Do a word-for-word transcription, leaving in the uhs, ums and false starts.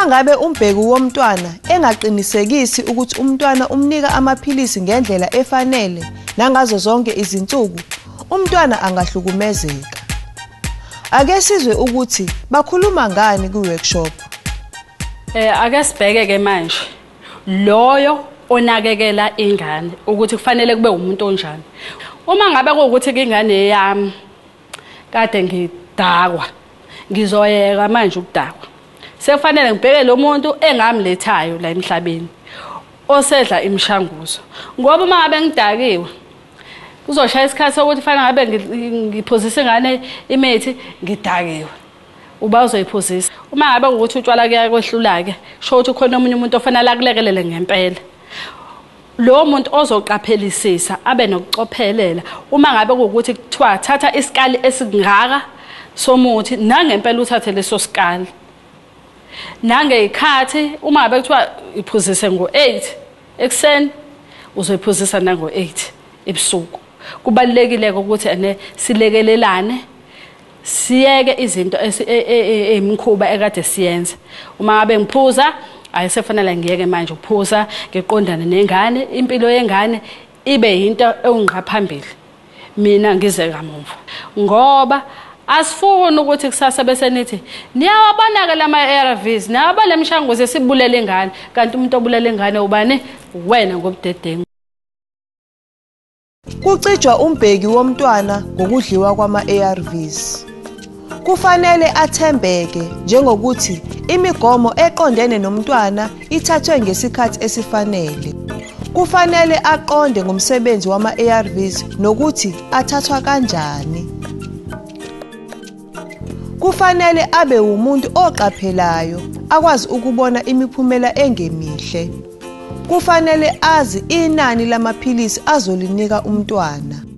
Uma ngabe umbheki womntwana engaqinisekisi ukuthi umntwana umnika amaphilisi ngendlela efanele nangazo zonke izinsuku, umntwana angahlukumezeka. Ake sizwe ukuthi bakhuluma ngani ku-workshop. Eh ake sibheke ke manje loyo onakekela ingane ukuthi kufanele kube umuntu onjani. Uma ngabe kuwukuthi ingane yami kade ngidakwa, ngizoyeka manje ukudakwa. Sekufanele ngibheke lo muntu engamlethayo la emhlabeni osedla imishanguzo. Ngoba uma ngabe ngidakiwe kuzoshaya isikhathi sokuthi fanele ngabe ngiphuzisa ingane imithi ngidakiwe. Uba uzoyiphuzisa. Uma ngabe ukuthi utshwala kuya kwehlula ke, sho ukuthi khona omunye umuntu ofanele akulekelele ngempela. Lo muntu ozoqaphelisisa abe nokucophelela uma ngabe ukuthi kuthiwa thatha isikali esingaka somuthi nangempela uthathe leso sikali. Nangeyikhathi uma ngabe kuthiwa iphuzise ngo eight ekseni uzoyiphuzisa nango eight ebusuku. Kubalekile ukuthi ene silekelelane siyeke izinto emikhuba ekade siyenza. Uma ngabe ngiphuza ayisefanele ngiyeke manje ukuphuza ngeqondana nengane, impilo yengane ibe yinto engqa phambili. Mina ngize kamuva ngoba asifuni ukuthi kusasa bese nithi niyawabona ke lama A R Vs niyabona lemishanguzo esibulele ingane kanti umuntu obulele ingane ubani wena ngobudedengu. Kucijwa umbheki womntwana ngokudliwa kwama-A R Vs. Kufanele athembeke njengokuthi imigomo eqondene nomntwana ithathwe ngesikhathi esifanele. Kufanele aqonde ngomsebenzi wama-A R Vs nokuthi athathwa kanjani. Kufanele abe umuntu oqaphelayo, akwazi ukubona imiphumela engemihle. Kufanele azi inani lamaphilisi azolinika umntwana.